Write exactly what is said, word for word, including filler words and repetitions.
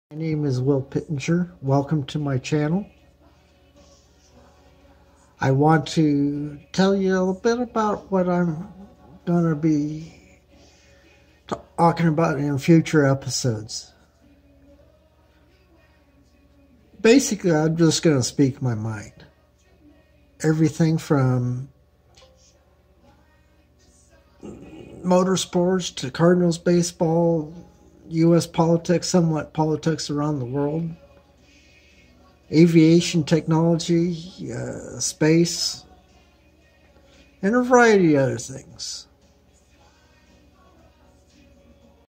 My name is Will Pittenger. Welcome to my channel. I want to tell you a little bit about what I'm going to be talking about in future episodes. Basically, I'm just going to speak my mind. Everything from motorsports to Cardinals baseball, U S politics, somewhat politics around the world, aviation technology, uh, space, and a variety of other things.